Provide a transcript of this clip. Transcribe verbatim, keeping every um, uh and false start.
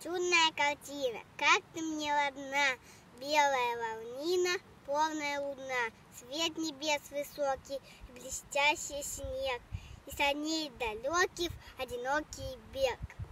Чудная картина, как ты мне родна, белая равнина, полная луна, свет небес высокий, блестящий снег, и саней далеких одинокий бег.